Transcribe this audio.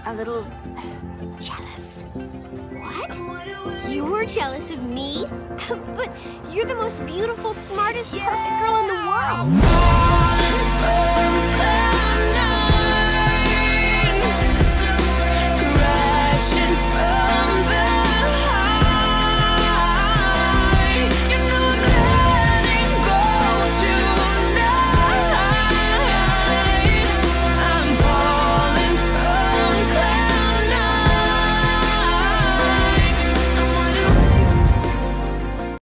a little jealous. What? You're jealous of me? But you're the most beautiful, smartest, perfect girl in the world.